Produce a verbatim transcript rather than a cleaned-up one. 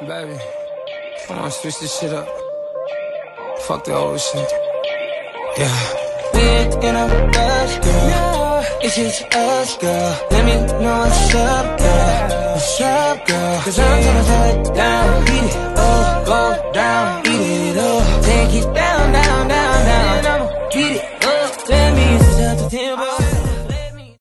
Baby, I wanna switch this shit up. Fuck the old shit. Yeah. We ain't in a rush, girl. It's just us, girl. Let me know what's up, girl. What's up, girl? Cause I'm gonna throw it down, beat it, oh, go down, beat it.